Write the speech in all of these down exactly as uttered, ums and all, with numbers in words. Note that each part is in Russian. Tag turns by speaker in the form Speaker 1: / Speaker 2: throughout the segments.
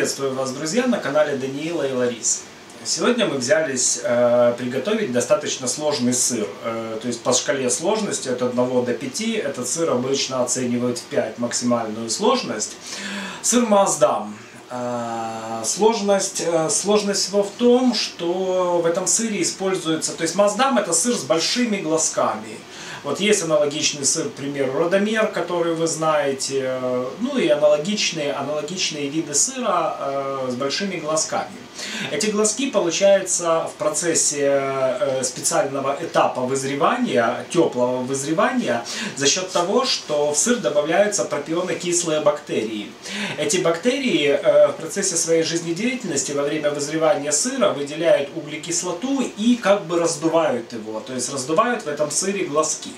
Speaker 1: Приветствую вас, друзья, на канале Даниила и Ларисы. Сегодня мы взялись э, приготовить достаточно сложный сыр. Э, то есть по шкале сложности от одного до пяти этот сыр обычно оценивают в пять максимальную сложность. Сыр Маасдам. Э, сложность, э, сложность его в том, что в этом сыре используется... То есть Маасдам — это сыр с большими глазками. Вот есть аналогичный сыр, к примеру, Родомер, который вы знаете, ну и аналогичные, аналогичные виды сыра э, с большими глазками. Эти глазки получаются в процессе э, специального этапа вызревания, теплого вызревания, за счет того, что в сыр добавляются пропионокислые бактерии. Эти бактерии э, в процессе своей жизнедеятельности во время вызревания сыра выделяют углекислоту и как бы раздувают его, то есть раздувают в этом сыре глазки.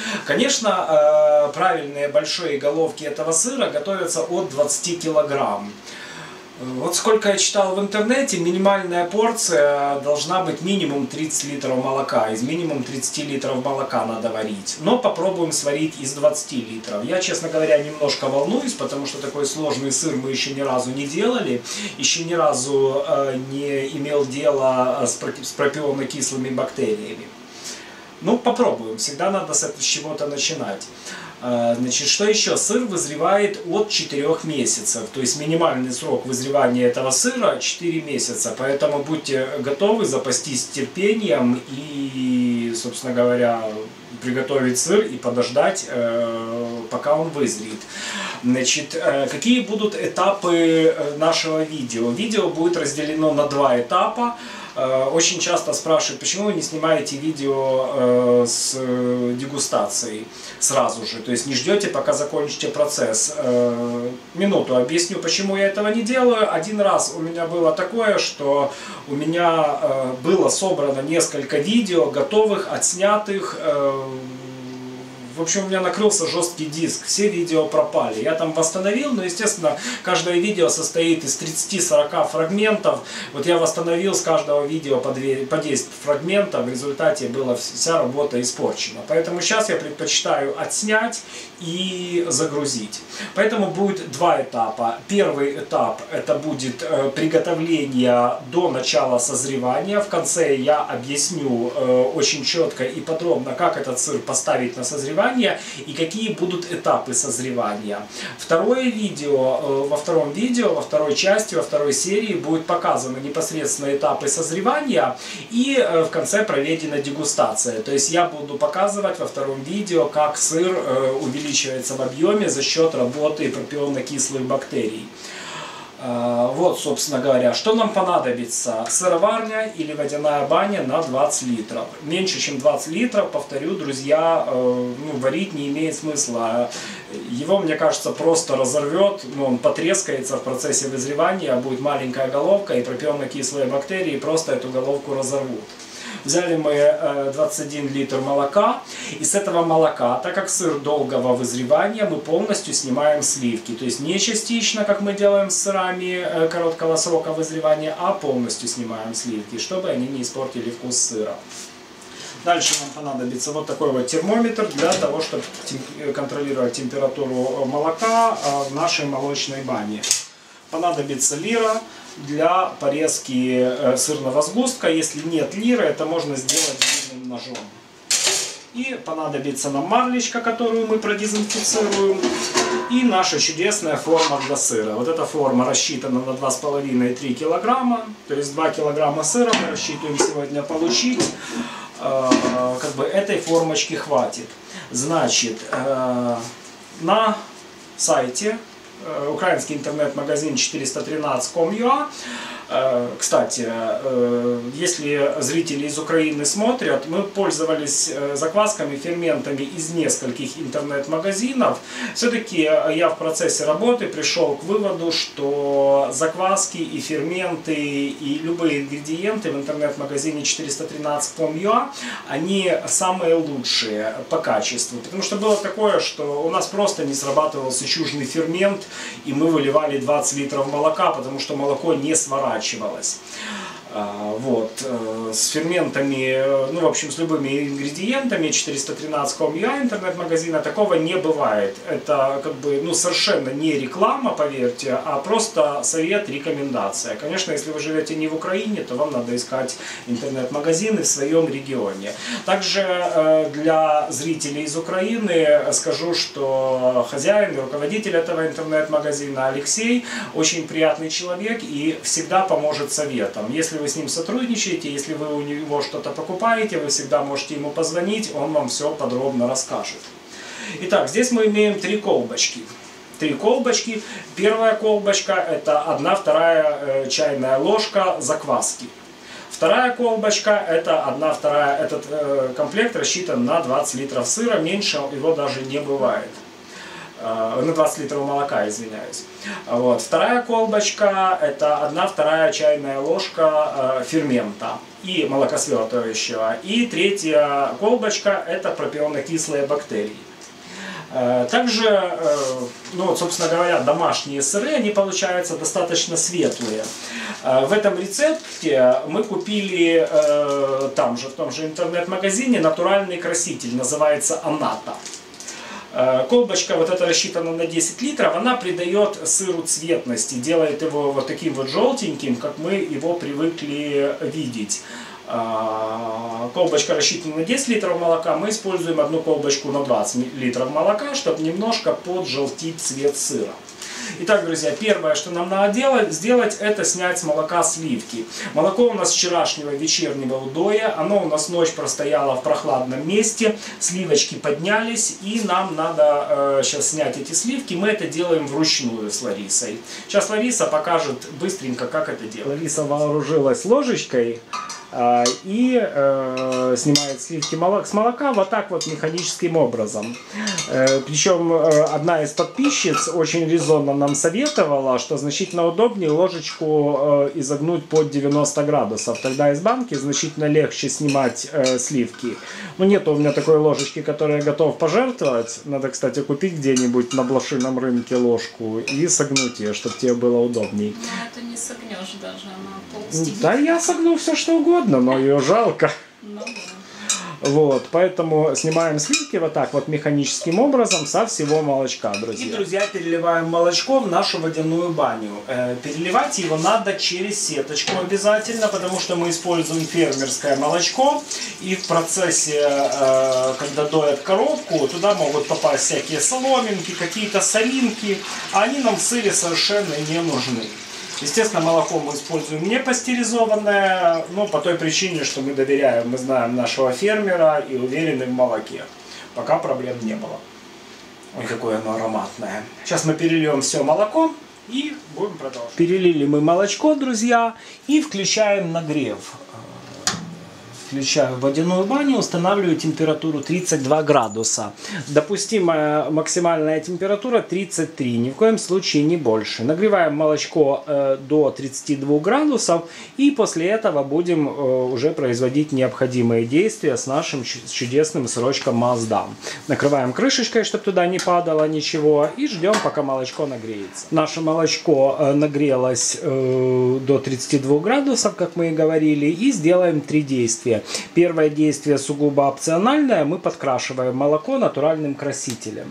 Speaker 1: Конечно, правильные большие головки этого сыра готовятся от двадцати килограмм. Вот сколько я читал в интернете, минимальная порция должна быть минимум тридцать литров молока. Из минимум тридцати литров молока надо варить. Но попробуем сварить из двадцати литров. Я, честно говоря, немножко волнуюсь, потому что такой сложный сыр мы еще ни разу не делали. Еще ни разу не имел дела с пропионокислыми бактериями. Ну, попробуем. Всегда надо с чего-то начинать. Значит, что еще? Сыр вызревает от четырёх месяцев. То есть минимальный срок вызревания этого сыра четыре месяца. Поэтому будьте готовы запастись терпением и, собственно говоря, приготовить сыр и подождать, пока он вызреет. Значит, какие будут этапы нашего видео? Видео будет разделено на два этапа. Очень часто спрашивают, почему вы не снимаете видео с дегустацией сразу же, то есть не ждете, пока закончите процесс. Минуту объясню, почему я этого не делаю. Один раз у меня было такое, что у меня было собрано несколько видео, готовых, отснятых. В общем, у меня накрылся жесткий диск, все видео пропали. Я там восстановил, но, естественно, каждое видео состоит из тридцати-сорока фрагментов. Вот я восстановил с каждого видео по десять фрагментов, в результате была вся работа испорчена. Поэтому сейчас я предпочитаю отснять и загрузить. Поэтому будет два этапа. Первый этап — это будет приготовление до начала созревания. В конце я объясню очень четко и подробно, как этот сыр поставить на созревание и какие будут этапы созревания. Второе видео, во втором видео, во второй части, во второй серии будет показаны непосредственно этапы созревания и в конце проведена дегустация. То есть я буду показывать во втором видео, как сыр увеличивается в объеме за счет работы пропионокислых бактерий. Вот, собственно говоря, что нам понадобится: сыроварня или водяная баня на двадцать литров. Меньше чем двадцать литров, повторю, друзья, ну, варить не имеет смысла. Его, мне кажется, просто разорвет, ну, он потрескается в процессе вызревания, будет маленькая головка, и пропионокислые бактерии просто эту головку разорвут. Взяли мы двадцать один литр молока, и с этого молока, так как сыр долгого вызревания, мы полностью снимаем сливки. То есть не частично, как мы делаем с сырами короткого срока вызревания, а полностью снимаем сливки, чтобы они не испортили вкус сыра. Дальше нам понадобится вот такой вот термометр для того, чтобы контролировать температуру молока в нашей молочной бане. Понадобится лира для порезки сырного сгустка. Если нет лиры, это можно сделать длинным ножом. И понадобится нам марлечка, которую мы продезинфицируем. И наша чудесная форма для сыра. Вот эта форма рассчитана на два с половиной — три килограмма. То есть два килограмма сыра мы рассчитываем сегодня получить. Как бы этой формочки хватит. Значит, на сайте украинский интернет-магазин четыреста тринадцать точка ком точка ю а. Кстати, если зрители из Украины смотрят, мы пользовались заквасками, ферментами из нескольких интернет-магазинов. Все-таки я в процессе работы пришел к выводу, что закваски и ферменты и любые ингредиенты в интернет-магазине четыреста тринадцать точка ком точка ю а, они самые лучшие по качеству. Потому что было такое, что у нас просто не срабатывал сычужный фермент, и мы выливали двадцать литров молока, потому что молоко не сворачивалось. Вот, с ферментами, ну, в общем, с любыми ингредиентами, четыреста тринадцать точка ком точка ю а, интернет-магазина, такого не бывает. Это, как бы, ну, совершенно не реклама, поверьте, а просто совет, рекомендация. Конечно, если вы живете не в Украине, то вам надо искать интернет-магазины в своем регионе. Также для зрителей из Украины скажу, что хозяин и руководитель этого интернет-магазина Алексей очень приятный человек и всегда поможет советом. Если вы с ним сотрудничаете, если вы у него что-то покупаете, вы всегда можете ему позвонить, он вам все подробно расскажет. Итак, здесь мы имеем три колбочки. Три колбочки. Первая колбочка — это одна вторая э, чайная ложка закваски. Вторая колбочка — это одна вторая. Этот э, комплект рассчитан на двадцать литров сыра, меньше его даже не бывает. На двадцать литров молока, извиняюсь. Вот. Вторая колбочка — это одна вторая чайная ложка э, фермента и молокосвертывающего. И третья колбочка — это пропионокислые бактерии. Э, также, э, ну, вот, собственно говоря, домашние сыры, они получаются достаточно светлые. Э, в этом рецепте мы купили э, там же, в том же интернет-магазине, натуральный краситель, называется Аната. Колбочка вот эта рассчитана на десять литров, она придает сыру цветности, делает его вот таким вот желтеньким, как мы его привыкли видеть. Колбочка рассчитана на десять литров молока, мы используем одну колбочку на двадцать литров молока, чтобы немножко поджелтить цвет сыра. Итак, друзья, первое, что нам надо делать, сделать, это снять с молока сливки. Молоко у нас вчерашнего вечернего удоя, оно у нас ночь простояло в прохладном месте, сливочки поднялись, и нам надо э, сейчас снять эти сливки. Мы это делаем вручную с Ларисой. Сейчас Лариса покажет быстренько, как это делать. Лариса вооружилась ложечкой э, и э, снимает сливки молок, с молока вот так вот механическим образом. Э, причем э, одна из подписчиц очень резонно нам советовала, что значительно удобнее ложечку э, изогнуть под девяносто градусов. Тогда из банки значительно легче снимать э, сливки. Ну, нет у меня такой ложечки, которую я готов пожертвовать. Надо, кстати, купить где-нибудь на блошином рынке ложку и согнуть ее, чтобы тебе было удобней.
Speaker 2: Но это не согнешь даже, она толстенькая.
Speaker 1: Да, я согну все что угодно, но ее жалко.
Speaker 2: Ну, да.
Speaker 1: Вот, поэтому снимаем сливки вот так вот механическим образом со всего молочка, друзья. И, друзья, переливаем молочко в нашу водяную баню. Э, переливать его надо через сеточку обязательно, потому что мы используем фермерское молочко. И в процессе, э, когда доят коровку, туда могут попасть всякие соломинки, какие-то соринки. А они нам в сыре совершенно не нужны. Естественно, молоко мы используем не пастеризованное, но по той причине, что мы доверяем, мы знаем нашего фермера и уверены в молоке. Пока проблем не было. Ой, какое оно ароматное. Сейчас мы перельем все молоко и будем продолжать. Перелили мы молочко, друзья, и включаем нагрев. Включаю водяную баню, устанавливаю температуру тридцать два градуса. Допустимая максимальная температура тридцать три, ни в коем случае не больше. Нагреваем молочко э, до тридцати двух градусов и после этого будем э, уже производить необходимые действия с нашим чудесным сырочком Маасдам. Накрываем крышечкой, чтобы туда не падало ничего, и ждем, пока молочко нагреется. Наше молочко э, нагрелось э, до тридцати двух градусов, как мы и говорили, и сделаем три действия. Первое действие сугубо опциональное. Мы подкрашиваем молоко натуральным красителем.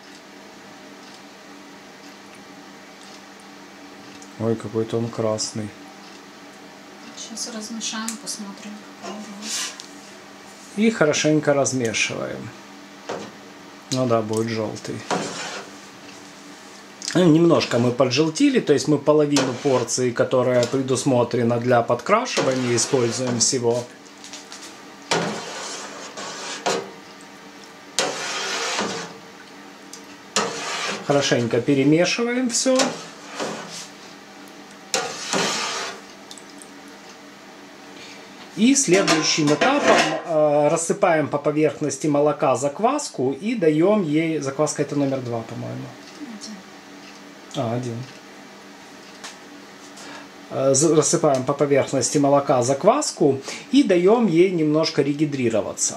Speaker 1: Ой, какой-то он красный.
Speaker 2: Сейчас размешаем, посмотрим.
Speaker 1: И хорошенько размешиваем. Ну да, будет желтый. Немножко мы поджелтили, то есть мы половину порции, которая предусмотрена для подкрашивания, используем всего. Хорошенько перемешиваем все. И следующим этапом э, рассыпаем по поверхности молока закваску и даем ей... Закваска это номер два, по-моему. А, один. Э, рассыпаем по поверхности молока закваску и даем ей немножко регидрироваться.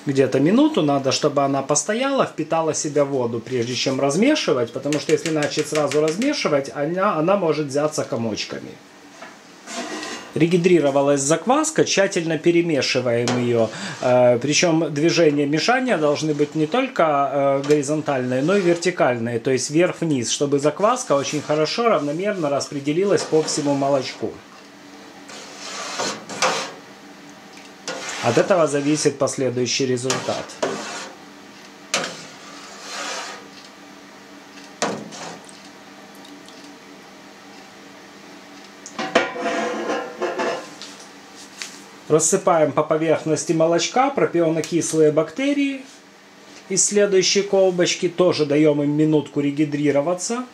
Speaker 1: где-то минуту. Надо, чтобы она постояла, впитала в себя воду, прежде чем размешивать, потому что если начать сразу размешивать, она, она может взяться комочками. Регидрировалась закваска, тщательно перемешиваем ее. Причем движения мешания должны быть не только горизонтальные, но и вертикальные, то есть вверх-вниз, чтобы закваска очень хорошо, равномерно распределилась по всему молочку. От этого зависит последующий результат. Рассыпаем по поверхности молочка пропионокислые бактерии из следующей колбочки. Тоже даем им минутку регидрироваться.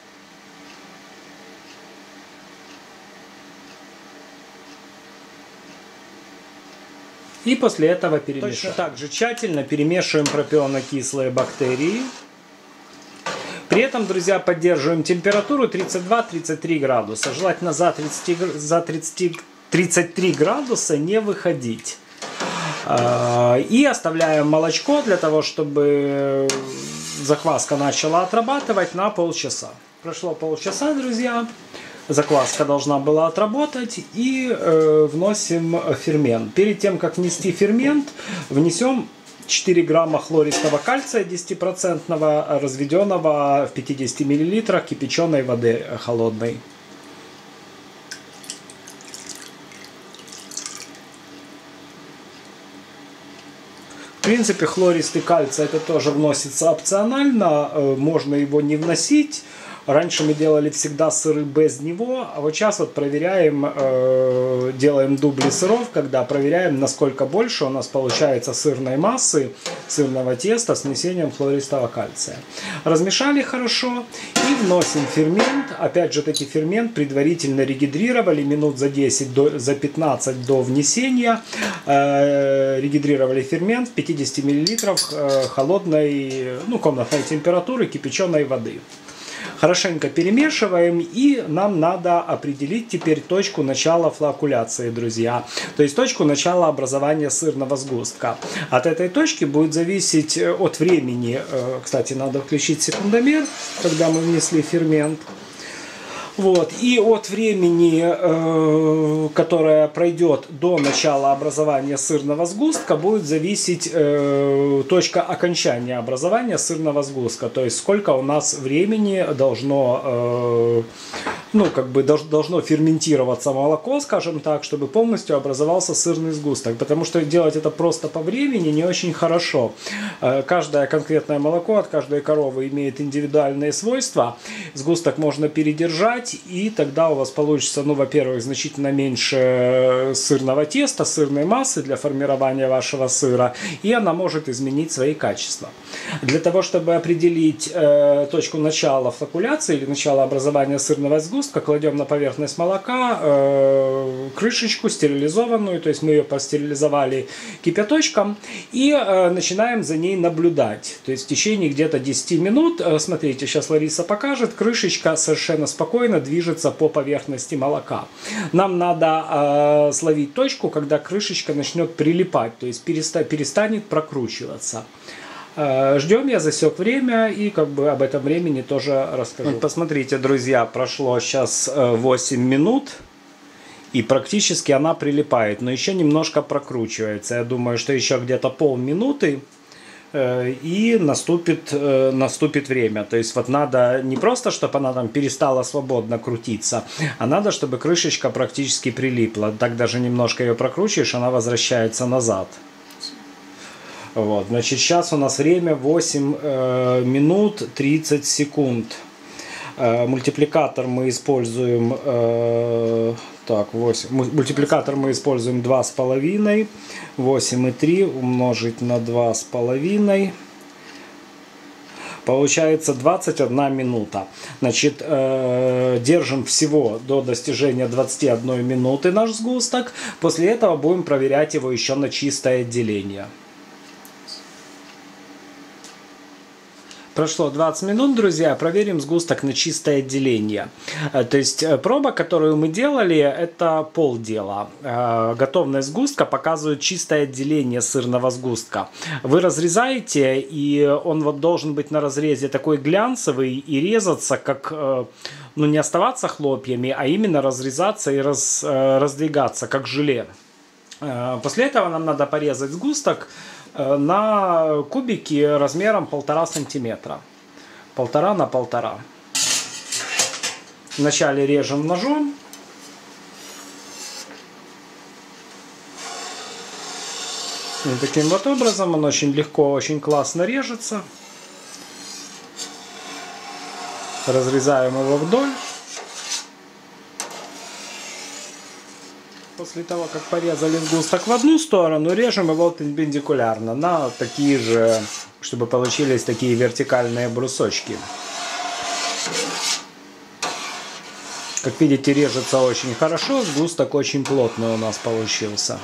Speaker 1: И после этого перемешиваем. Точно так же тщательно перемешиваем пропионокислые бактерии. При этом, друзья, поддерживаем температуру тридцать два — тридцать три градуса. Желательно за тридцать, за тридцать, тридцать три градуса не выходить. И оставляем молочко для того, чтобы закваска начала отрабатывать на полчаса. Прошло полчаса, друзья. Закваска должна была отработать, и э, вносим фермент. Перед тем, как внести фермент, внесем четыре грамма хлористого кальция десятипроцентного, разведенного в пятидесяти миллилитрах кипяченой воды холодной. В принципе, хлористый кальций это тоже вносится опционально, можно его не вносить. Раньше мы делали всегда сыры без него, а вот сейчас вот проверяем, э, делаем дубли сыров, когда проверяем, насколько больше у нас получается сырной массы, сырного теста с внесением хлористого кальция. Размешали хорошо и вносим фермент. Опять же таки фермент предварительно регидрировали минут за десять, до, за пятнадцать до внесения. Э, регидрировали фермент в пятидесяти миллилитрах э, холодной, ну, комнатной температуры кипяченой воды. Хорошенько перемешиваем, и нам надо определить теперь точку начала флокуляции, друзья. То есть точку начала образования сырного сгустка. От этой точки будет зависеть от времени. Кстати, надо включить секундомер, когда мы внесли фермент. Вот. И от времени, э, которое пройдет до начала образования сырного сгустка, будет зависеть э, точка окончания образования сырного сгустка. То есть сколько у нас времени должно, э, ну, как бы должно ферментироваться молоко, скажем так, чтобы полностью образовался сырный сгусток. Потому что делать это просто по времени не очень хорошо. Э, каждое конкретное молоко от каждой коровы имеет индивидуальные свойства. Сгусток можно передержать, и тогда у вас получится, ну, во-первых, значительно меньше сырного теста, сырной массы для формирования вашего сыра, и она может изменить свои качества. Для того, чтобы определить э, точку начала флокуляции или начала образования сырного сгустка, кладем на поверхность молока э, крышечку стерилизованную, то есть мы ее постерилизовали кипяточком, и э, начинаем за ней наблюдать. То есть в течение где-то десяти минут, э, смотрите, сейчас Лариса покажет, крышечка совершенно спокойно движется по поверхности молока. Нам надо э, словить точку, когда крышечка начнет прилипать, то есть переста перестанет прокручиваться. Э, ждем, я засек время и как бы об этом времени тоже расскажу. Вот посмотрите, друзья, прошло сейчас восемь минут. И практически она прилипает, но еще немножко прокручивается. Я думаю, что еще где-то полминуты. И наступит, наступит время. То есть вот надо не просто, чтобы она там перестала свободно крутиться, а надо, чтобы крышечка практически прилипла. Так даже немножко ее прокручиваешь, она возвращается назад. Вот. Значит, сейчас у нас время восемь э, минут тридцать секунд. Э, мультипликатор мы используем... Э, Так, восемь. Мультипликатор мы используем два с половиной. восемь и три умножить на два с половиной. Получается двадцать одна минута. Значит, э, держим всего до достижения двадцати одной минуты наш сгусток. После этого будем проверять его еще на чистое отделение. Прошло двадцать минут, друзья, проверим сгусток на чистое деление. То есть проба, которую мы делали, это полдела. Готовность сгустка показывает чистое отделение сырного сгустка. Вы разрезаете, и он вот должен быть на разрезе такой глянцевый и резаться, как, ну, не оставаться хлопьями, а именно разрезаться и раз, раздвигаться, как желе. После этого нам надо порезать сгусток на кубики размером полтора сантиметра. Полтора на полтора. Вначале режем ножом. И таким вот образом он очень легко, очень классно режется. Разрезаем его вдоль. После того, как порезали сгусток в одну сторону, режем его перпендикулярно на такие же, чтобы получились такие вертикальные брусочки. Как видите, режется очень хорошо, сгусток очень плотный у нас получился.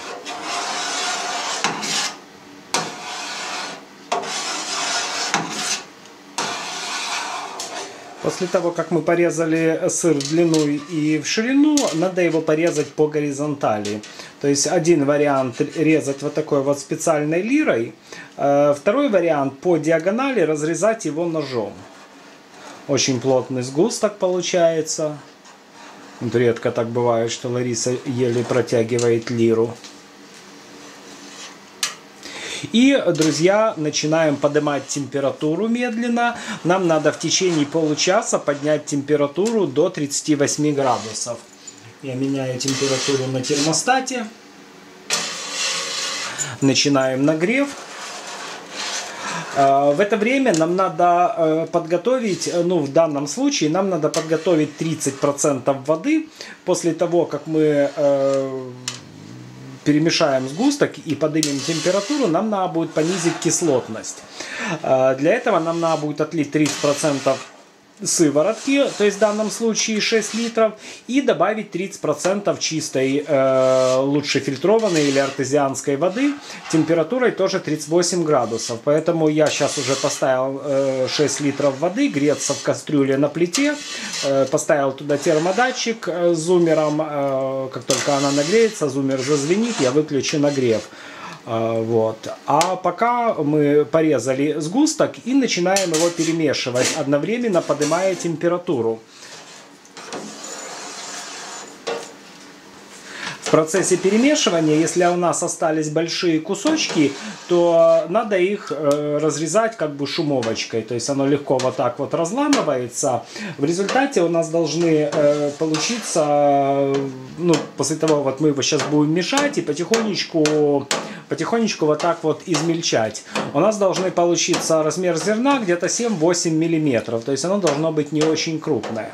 Speaker 1: После того, как мы порезали сыр в длину и в ширину, надо его порезать по горизонтали. То есть один вариант резать вот такой вот специальной лирой, второй вариант по диагонали разрезать его ножом. Очень плотный сгусток получается. Вот редко так бывает, что Лариса еле протягивает лиру. И, друзья, начинаем поднимать температуру медленно. Нам надо в течение получаса поднять температуру до тридцати восьми градусов. Я меняю температуру на термостате. Начинаем нагрев. В это время нам надо подготовить, ну в данном случае нам надо подготовить тридцать процентов воды. После того, как мы перемешаем сгусток и поднимем температуру, нам надо будет понизить кислотность. Для этого нам надо будет отлить тридцать процентов сыворотки, то есть в данном случае шесть литров, и добавить тридцать процентов чистой, э, лучше фильтрованной или артезианской воды, температурой тоже тридцать восемь градусов. Поэтому я сейчас уже поставил э, шесть литров воды греться в кастрюле на плите, э, поставил туда термодатчик э, с зумером, э, как только она нагреется, зумер зазвенит, я выключу нагрев. Вот. А пока мы порезали сгусток и начинаем его перемешивать, одновременно поднимая температуру. В процессе перемешивания, если у нас остались большие кусочки, то надо их разрезать как бы шумовочкой. То есть оно легко вот так вот разламывается. В результате у нас должны получиться, ну, после того, вот мы его сейчас будем мешать и потихонечку, потихонечку вот так вот измельчать. У нас должны получиться размер зерна где-то семь-восемь миллиметров. То есть оно должно быть не очень крупное.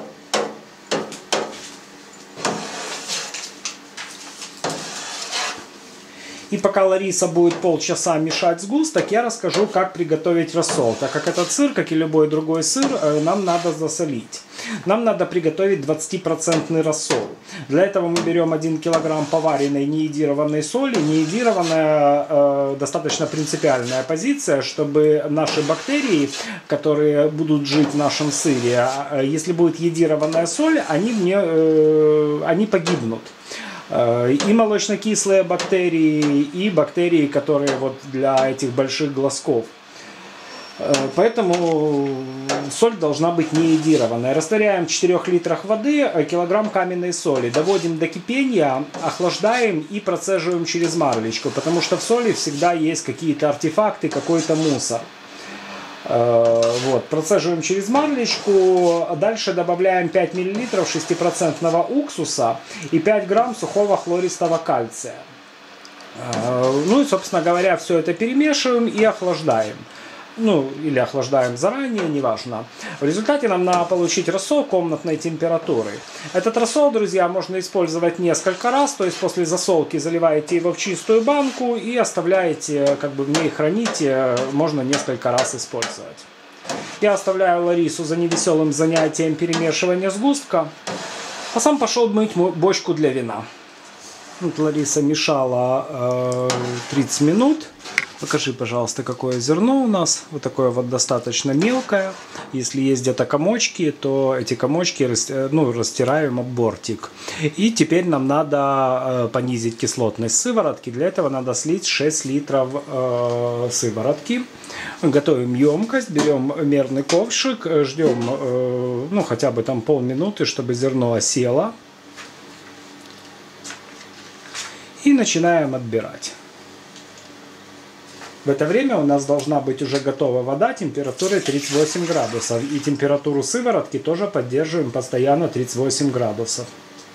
Speaker 1: И пока Лариса будет полчаса мешать сгусток, я расскажу, как приготовить рассол. Так как этот сыр, как и любой другой сыр, нам надо засолить. Нам надо приготовить двадцатипроцентный рассол. Для этого мы берем один килограмм поваренной неиодированной соли. Неиодированная э, достаточно принципиальная позиция, чтобы наши бактерии, которые будут жить в нашем сыре, если будет йодированная соль, они, мне, э, они погибнут. И молочно-кислые бактерии, и бактерии, которые вот для этих больших глазков. Поэтому соль должна быть не йодированная. Растворяем в четырёх литрах воды килограмм каменной соли. Доводим до кипения, охлаждаем и процеживаем через марлечку. Потому что в соли всегда есть какие-то артефакты, какой-то мусор. Вот, процеживаем через марлечку. Дальше добавляем пять миллилитров шестипроцентного уксуса и пять грамм сухого хлористого кальция. Ну и, собственно говоря, все это перемешиваем и охлаждаем. Ну, или охлаждаем заранее, неважно. В результате нам надо получить рассол комнатной температуры. Этот рассол, друзья, можно использовать несколько раз. То есть после засолки заливаете его в чистую банку и оставляете, как бы в ней храните, можно несколько раз использовать. Я оставляю Ларису за невеселым занятием перемешивания сгустка, а сам пошел мыть бочку для вина. Вот Лариса мешала э, тридцать минут. Покажи, пожалуйста, какое зерно у нас. Вот такое вот достаточно мелкое. Если есть где-то комочки, то эти комочки ну, растираем об бортик. И теперь нам надо понизить кислотность сыворотки. Для этого надо слить шесть литров э, сыворотки. Готовим емкость, берем мерный ковшик, ждем э, ну, хотя бы там полминуты, чтобы зерно осело. И начинаем отбирать. В это время у нас должна быть уже готова вода температурой тридцать восемь градусов. И температуру сыворотки тоже поддерживаем постоянно тридцать восемь градусов.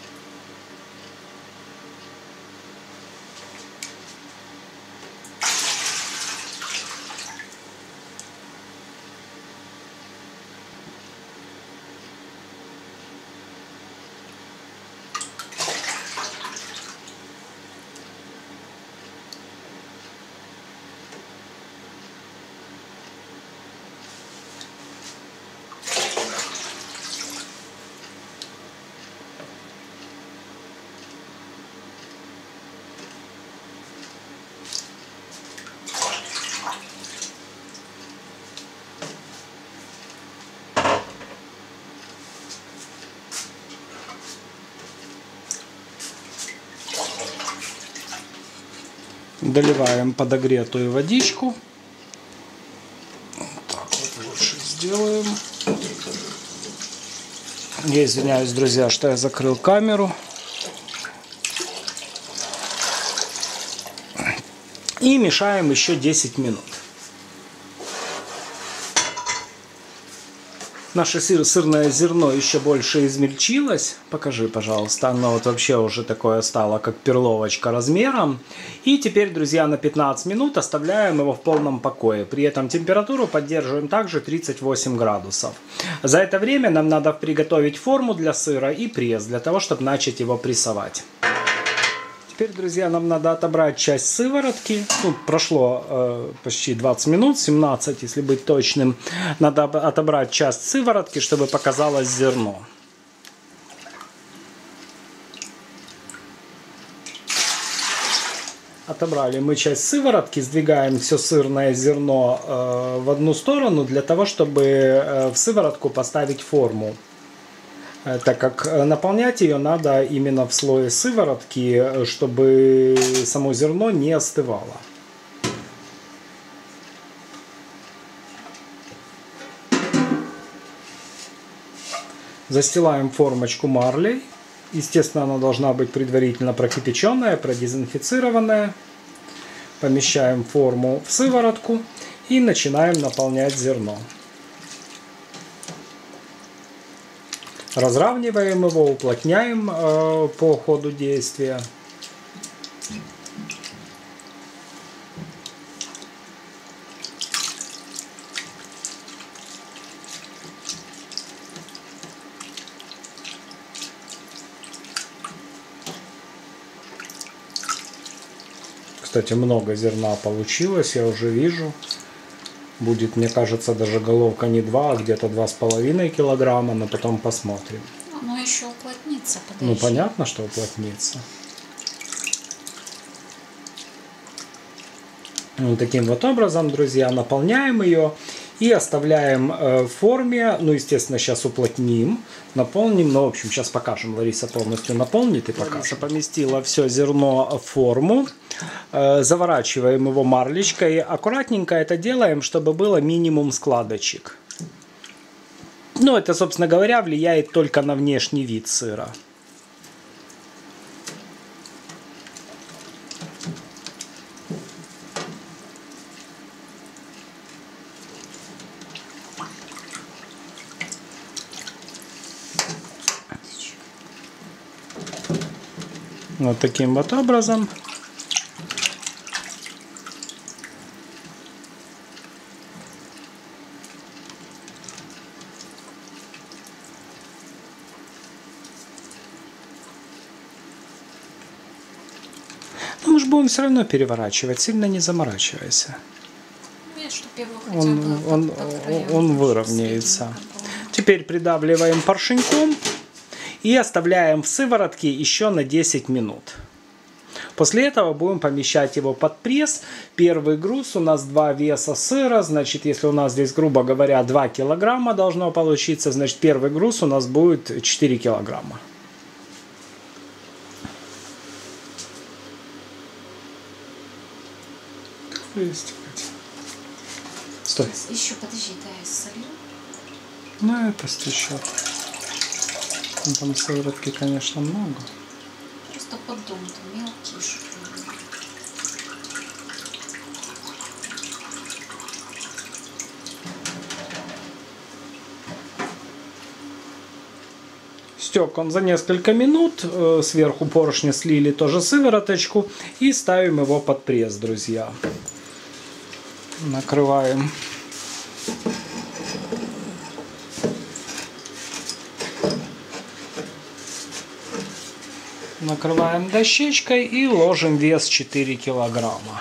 Speaker 1: Доливаем подогретую водичку. Так вот лучше сделаем. Я извиняюсь, друзья, что я закрыл камеру. И мешаем еще десять минут. Наше сыр, сырное зерно еще больше измельчилось. Покажи, пожалуйста. Оно вот вообще уже такое стало, как перловочка размером. И теперь, друзья, на пятнадцать минут оставляем его в полном покое. При этом температуру поддерживаем также тридцать восемь градусов. За это время нам надо приготовить форму для сыра и пресс, для того, чтобы начать его прессовать. Теперь, друзья, нам надо отобрать часть сыворотки. Ну, прошло э, почти двадцать минут, семнадцать, если быть точным. Надо отобрать часть сыворотки, чтобы показалось зерно. Отобрали мы часть сыворотки, сдвигаем все сырное зерно э, в одну сторону, для того, чтобы э, в сыворотку поставить форму. Так как наполнять ее надо именно в слое сыворотки, чтобы само зерно не остывало. Застилаем формочку марлей. Естественно, она должна быть предварительно прокипяченная, продезинфицированная. Помещаем форму в сыворотку и начинаем наполнять зерно. Разравниваем его, уплотняем э, по ходу действия. Кстати, много зерна получилось, я уже вижу. Будет, мне кажется, даже головка не два, а где-то два с половиной килограмма, но потом посмотрим.
Speaker 2: Оно еще уплотнится, подожди.
Speaker 1: Ну, понятно, что уплотнится. Вот таким вот образом, друзья, наполняем ее и оставляем в форме. Ну, естественно, сейчас уплотним, наполним. Ну, в общем, сейчас покажем. Лариса полностью наполнит и покажет. Лариса поместила все зерно в форму. Заворачиваем его марлечкой. Аккуратненько это делаем, чтобы было минимум складочек. Ну, это, собственно говоря, влияет только на внешний вид сыра. Вот таким вот образом. Но мы же будем все равно переворачивать, сильно не заморачивайся. Он, он, он выровняется. Теперь придавливаем поршеньком и оставляем в сыворотке еще на десять минут. После этого будем помещать его под пресс. Первый груз у нас два веса сыра. Значит, если у нас здесь, грубо говоря, два килограмма должно получиться, значит, первый груз у нас будет четыре килограмма. Стой.
Speaker 2: Еще подожди, да, я солю.
Speaker 1: Ну, это стечет. Там сыворотки, конечно, много.
Speaker 2: Просто поддон там мелкий, чтобы...
Speaker 1: Стек он за несколько минут. Сверху поршня слили тоже сывороточку. И ставим его под пресс, друзья. Накрываем. Накрываем дощечкой и ложим вес четыре килограмма.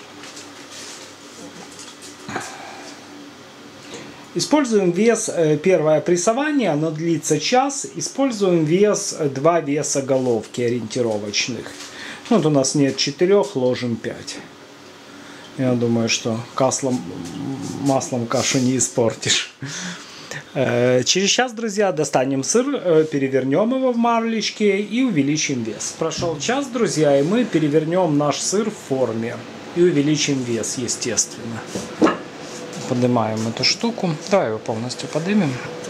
Speaker 1: Используем вес, первое прессование, оно длится час. Используем вес, два веса головки ориентировочных. Вот у нас нет четырех, ложим пять. Я думаю, что каслом, маслом кашу не испортишь. Через час, друзья, достанем сыр, перевернем его в марлечке и увеличим вес. Прошел час, друзья, и мы перевернем наш сыр в форме и увеличим вес, естественно. Поднимаем эту штуку. Давай его полностью поднимем,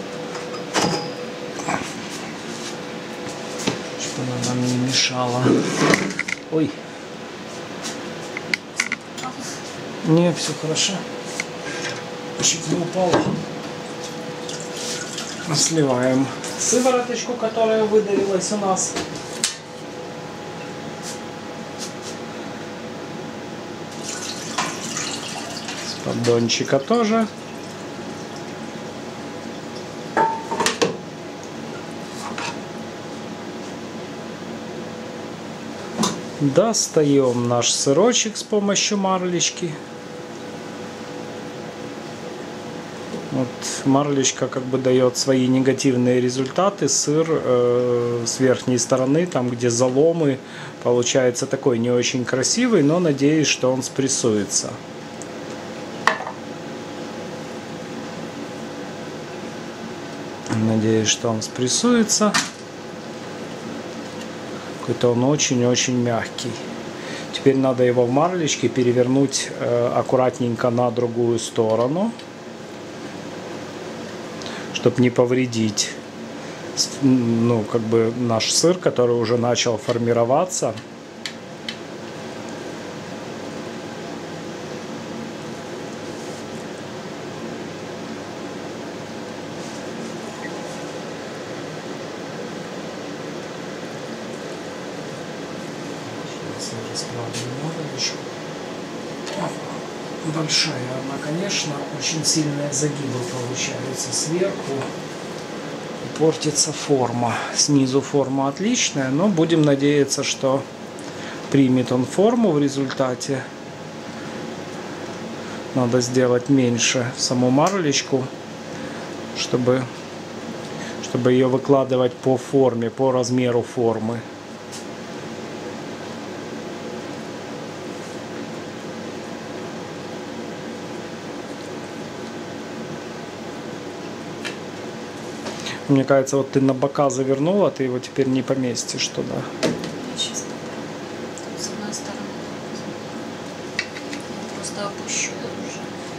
Speaker 1: чтобы она нам не мешала. Ой. Не, все хорошо. Чуть не упало. Сливаем сывороточку, которая выдавилась у нас. С поддончика тоже. Достаем наш сырочек с помощью марлечки. Вот марлечка как бы дает свои негативные результаты. Сыр э, с верхней стороны, там где заломы, получается такой не очень красивый, но надеюсь, что он спрессуется. Надеюсь, что он спрессуется. Какой-то он очень-очень мягкий. Теперь надо его в марлечке перевернуть э, аккуратненько на другую сторону, чтобы не повредить, ну, как бы наш сыр, который уже начал формироваться. Большая она, конечно, очень сильные загибы получаются сверху, портится форма. Снизу форма отличная, но будем надеяться, что примет он форму в результате. Надо сделать меньше саму марлечку, чтобы, чтобы ее выкладывать по форме, по размеру формы. Мне кажется, вот ты на бока завернула, ты его теперь не поместишь туда.
Speaker 2: Я сейчас попробую. С одной стороны. Я просто опущу уже.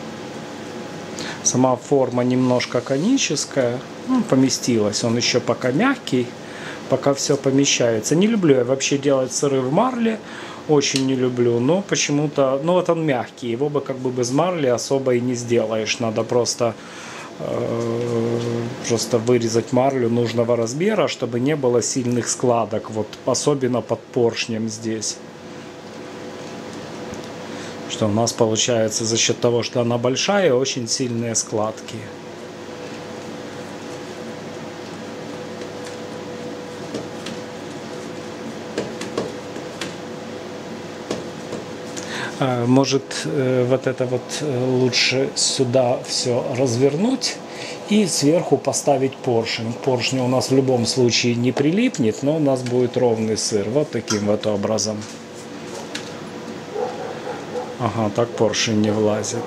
Speaker 1: Сама форма немножко коническая. Ну, поместилась. Он еще пока мягкий. Пока все помещается. Не люблю я вообще делать сыры в марле. Очень не люблю. Но почему-то... Ну вот он мягкий. Его бы как бы без марли особо и не сделаешь. Надо просто... Просто вырезать марлю нужного размера, чтобы не было сильных складок, вот особенно под поршнем здесь. Что у нас получается за счет того, что она большая, очень сильные складки. Может, вот это вот лучше сюда все развернуть и сверху поставить поршень. Поршень у нас в любом случае не прилипнет, но у нас будет ровный сыр. Вот таким вот образом. Ага, так поршень не влазит.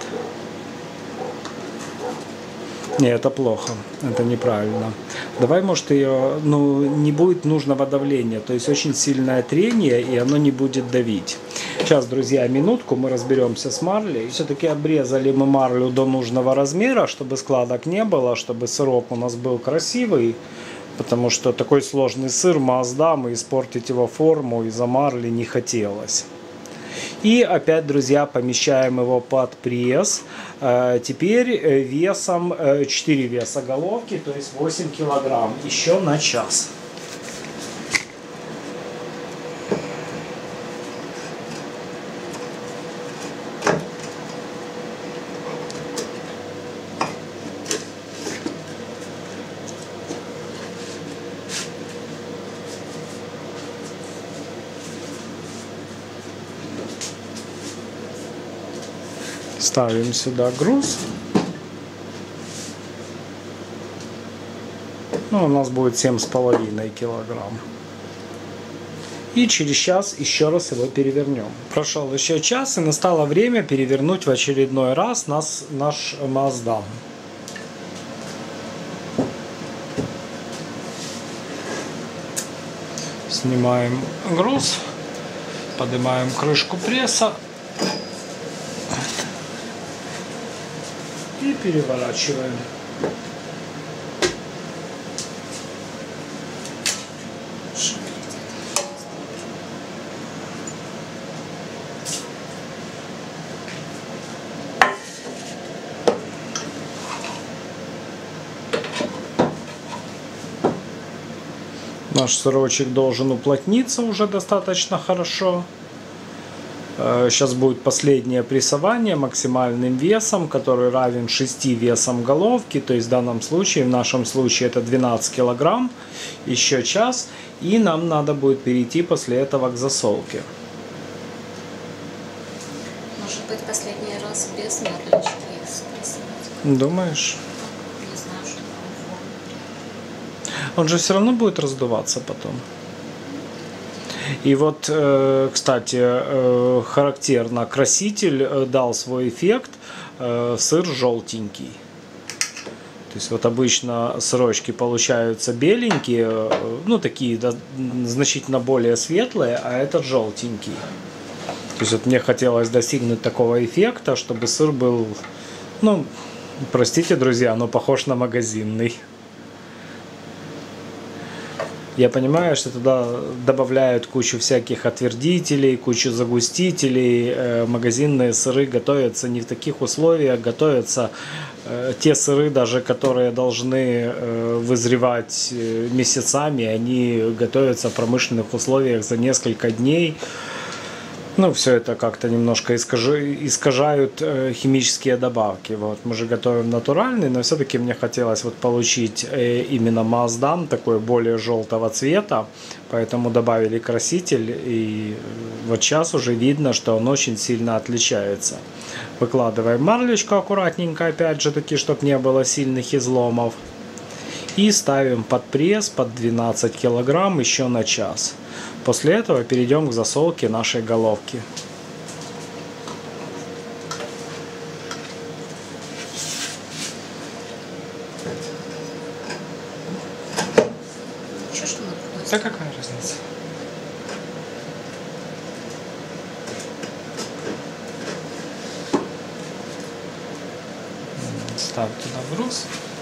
Speaker 1: Не, это плохо, это неправильно. Давай, может, ее, ну, не будет нужного давления, то есть очень сильное трение, и оно не будет давить. Сейчас, друзья, минутку, мы разберемся с марлей. Все-таки обрезали мы марлю до нужного размера, чтобы складок не было, чтобы сырок у нас был красивый, потому что такой сложный сыр Маасдам, и испортить его форму из-за марли не хотелось. И опять, друзья, помещаем его под пресс. Теперь весом четыре веса головки, то есть восемь килограмм, еще на час. Ставим сюда груз. Ну, у нас будет семь с половиной килограмм. И через час еще раз его перевернем. Прошел еще час, и настало время перевернуть в очередной раз нас, наш Маасдам. Снимаем груз, поднимаем крышку пресса и переворачиваем. Наш сырочек должен уплотниться уже достаточно хорошо. Сейчас будет последнее прессование максимальным весом, который равен шести весам головки. То есть в данном случае, в нашем случае это двенадцать килограмм. Еще час. И нам надо будет перейти после этого к засолке.
Speaker 2: Может быть, последний раз без марлечки спрессовать?
Speaker 1: Думаешь?
Speaker 2: Не знаю, что там.
Speaker 1: Он же все равно будет раздуваться потом. И вот, кстати, характерно, краситель дал свой эффект, сыр желтенький. То есть вот обычно сырочки получаются беленькие, ну такие да, значительно более светлые, а этот желтенький. То есть вот мне хотелось достигнуть такого эффекта, чтобы сыр был, ну, простите, друзья, но похож на магазинный. Я понимаю, что туда добавляют кучу всяких отвердителей, кучу загустителей. Магазинные сыры готовятся не в таких условиях. Готовятся те сыры, даже которые должны вызревать месяцами, они готовятся в промышленных условиях за несколько дней. Ну, все это как-то немножко искажают химические добавки. Вот. Мы же готовим натуральный, но все-таки мне хотелось вот получить именно Маасдам, такой более желтого цвета, поэтому добавили краситель, и вот сейчас уже видно, что он очень сильно отличается. Выкладываем марлечку аккуратненько, опять же таки, чтобы не было сильных изломов. И ставим под пресс под двенадцать килограмм еще на час. После этого перейдем к засолке нашей головки.
Speaker 2: Что, что мы будем?
Speaker 1: Да какая разница? Ставь туда груз.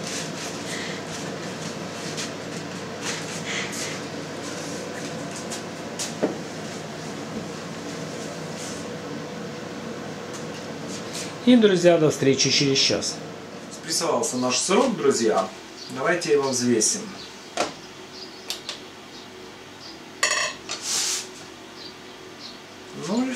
Speaker 1: И, друзья, до встречи через час. Спрессовался наш сырок, друзья. Давайте его взвесим. Ноль.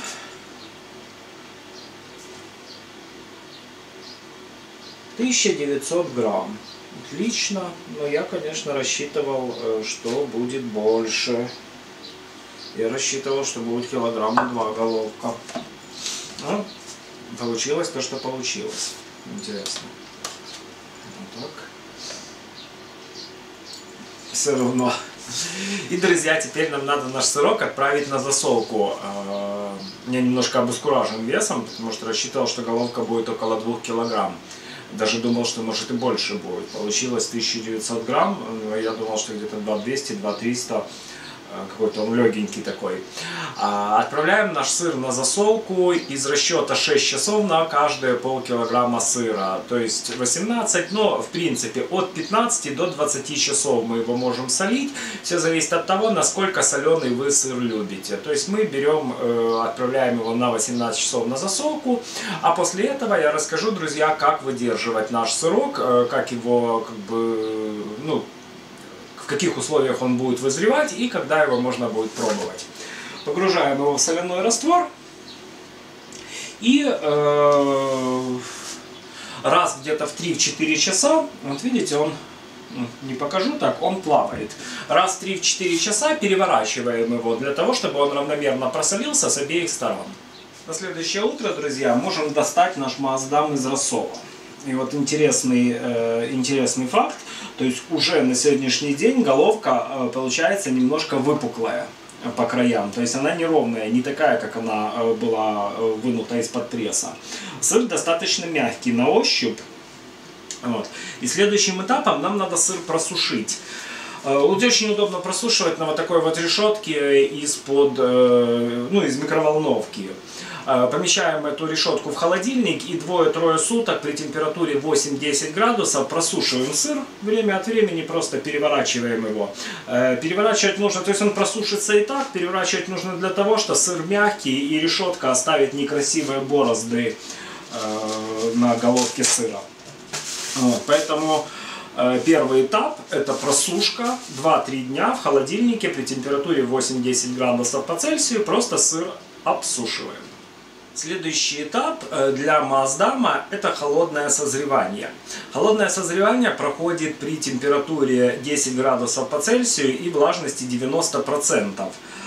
Speaker 1: тысяча девятьсот грамм. Отлично. Но я, конечно, рассчитывал, что будет больше. Я рассчитывал, что будет килограмма два головка. Ну, получилось то, что получилось. Интересно. Вот так. Все равно И, друзья, теперь нам надо наш сырок отправить на засолку. Я немножко обескуражен весом, потому что рассчитывал, что головка будет около двух килограмм. Даже думал, что может и больше будет. Получилось тысяча девятьсот грамм, я думал, что где-то два двести, два триста. Какой-то он легенький такой. Отправляем наш сыр на засолку из расчета шесть часов на каждые полкилограмма сыра. То есть восемнадцать, но в принципе от пятнадцати до двадцати часов мы его можем солить. Все зависит от того, насколько соленый вы сыр любите. То есть мы берем, отправляем его на восемнадцать часов на засолку. А после этого я расскажу, друзья, как выдерживать наш сырок, как его как бы, ну, в каких условиях он будет вызревать и когда его можно будет пробовать. Погружаем его в соляной раствор и э, раз где-то в три-четыре часа, вот видите, он, не покажу так, он плавает. Раз в три-четыре часа переворачиваем его для того, чтобы он равномерно просолился с обеих сторон. На следующее утро, друзья, можем достать наш маасдам из рассола. И вот интересный, э, интересный факт, то есть уже на сегодняшний день головка э, получается немножко выпуклая по краям, то есть она неровная, не такая, как она э, была э, вынута из-под пресса. Сыр достаточно мягкий на ощупь. Вот. И следующим этапом нам надо сыр просушить. Э, вот очень удобно просушивать на вот такой вот решетке из-под, э, ну, из микроволновки. Помещаем эту решетку в холодильник и двое-трое суток при температуре восемь-десять градусов просушиваем сыр. Время от времени просто переворачиваем его. Переворачивать нужно, то есть он просушится и так, переворачивать нужно для того, что сыр мягкий и решетка оставит некрасивые борозды на головке сыра. Вот, поэтому первый этап – это просушка два-три дня в холодильнике при температуре восемь-десять градусов по Цельсию, просто сыр обсушиваем. Следующий этап для маасдама – это холодное созревание. Холодное созревание проходит при температуре десять градусов по Цельсию и влажности девяносто процентов.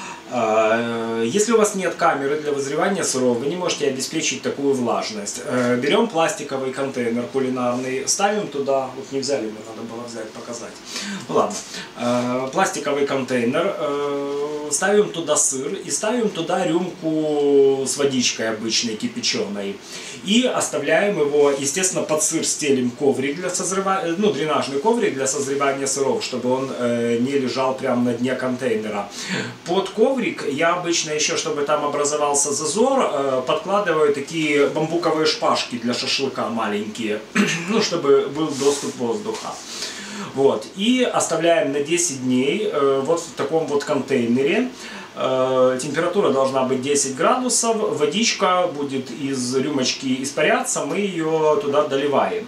Speaker 1: Если у вас нет камеры для вызревания сыров, вы не можете обеспечить такую влажность. Берем пластиковый контейнер кулинарный, ставим туда, вот не взяли, мне надо было взять, показать. Ну ладно, пластиковый контейнер, ставим туда сыр и ставим туда рюмку с водичкой обычной, кипяченой. И оставляем его, естественно, под сыр стелим коврик для созревания, ну, дренажный коврик для созревания сыров, чтобы он э, не лежал прямо на дне контейнера. Под коврик я обычно еще, чтобы там образовался зазор, э, подкладываю такие бамбуковые шпажки для шашлыка маленькие, ну, чтобы был доступ воздуха. Вот. И оставляем на десять дней э, вот в таком вот контейнере. Э, температура должна быть десять градусов, водичка будет из рюмочки испаряться, мы ее туда доливаем.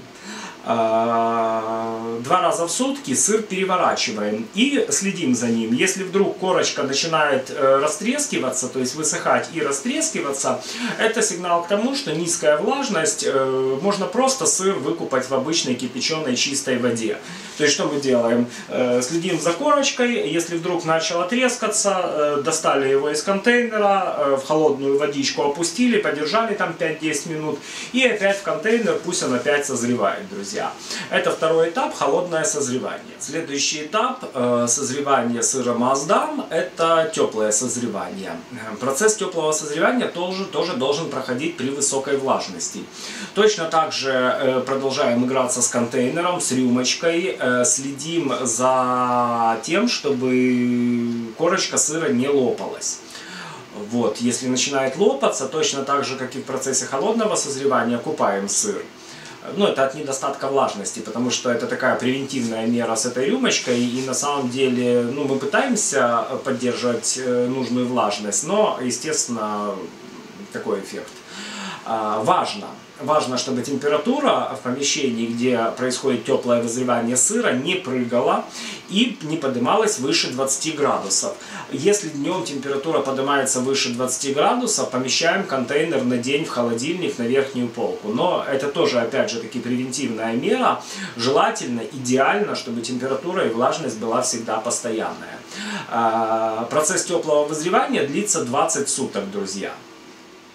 Speaker 1: Два раза в сутки сыр переворачиваем и следим за ним. Если вдруг корочка начинает растрескиваться, то есть высыхать и растрескиваться, это сигнал к тому, что низкая влажность, можно просто сыр выкупать в обычной кипяченой чистой воде. То есть что мы делаем? Следим за корочкой, если вдруг начало трескаться, достали его из контейнера, в холодную водичку опустили, подержали там пять-десять минут и опять в контейнер, пусть он опять созревает, друзья. Это второй этап – холодное созревание. Следующий этап э, созревания сыра маасдам – это теплое созревание. Процесс теплого созревания тоже, тоже должен проходить при высокой влажности. Точно так же э, продолжаем играться с контейнером, с рюмочкой, э, следим за тем, чтобы корочка сыра не лопалась. Вот. Если начинает лопаться, точно так же, как и в процессе холодного созревания, купаем сыр. Ну, это от недостатка влажности, потому что это такая превентивная мера с этой рюмочкой, и на самом деле, ну, мы пытаемся поддерживать нужную влажность, но, естественно, такой эффект. Важно. Важно, чтобы температура в помещении, где происходит теплое вызревание сыра, не прыгала и не поднималась выше двадцати градусов. Если днем температура поднимается выше двадцати градусов, помещаем контейнер на день в холодильник на верхнюю полку. Но это тоже, опять же, таки превентивная мера. Желательно, идеально, чтобы температура и влажность была всегда постоянная. Процесс теплого вызревания длится двадцать суток, друзья.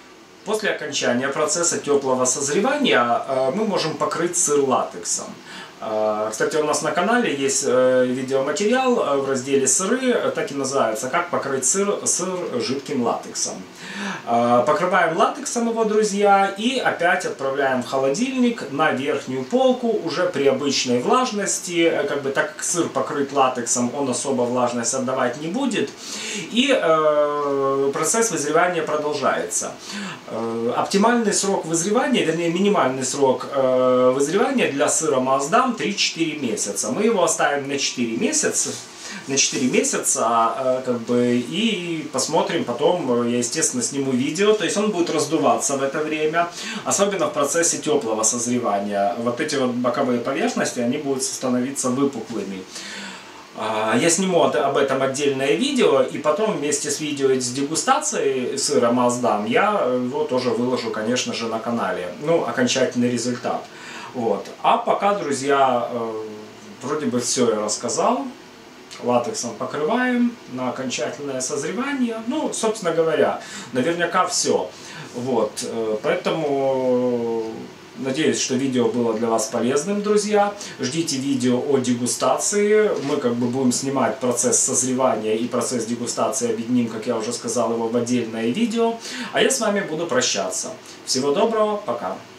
Speaker 1: После окончания процесса теплого созревания мы можем покрыть сыр латексом. Кстати, у нас на канале есть видеоматериал в разделе «Сыры», так и называется «Как покрыть сыр, сыр жидким латексом». Покрываем латексом его, друзья, и опять отправляем в холодильник на верхнюю полку уже при обычной влажности. Как бы, так как сыр покрыт латексом, он особо влажность отдавать не будет. И э, процесс вызревания продолжается. Э, оптимальный срок вызревания, вернее минимальный срок э, вызревания для сыра Маасдам три-четыре месяца. Мы его оставим на четыре месяца. На четыре месяца, как бы, и посмотрим потом, я, естественно, сниму видео, то есть он будет раздуваться в это время, особенно в процессе теплого созревания. Вот эти вот боковые поверхности, они будут становиться выпуклыми. Я сниму об этом отдельное видео, и потом вместе с видео с дегустацией сыра Маасдам я его тоже выложу, конечно же, на канале. Ну, окончательный результат. Вот. А пока, друзья, вроде бы все я рассказал. Латексом покрываем на окончательное созревание. Ну, собственно говоря, наверняка все. Вот. Поэтому надеюсь, что видео было для вас полезным, друзья. Ждите видео о дегустации. Мы как бы будем снимать процесс созревания и процесс дегустации, объединим, как я уже сказал, его в отдельное видео. А я с вами буду прощаться. Всего доброго, пока.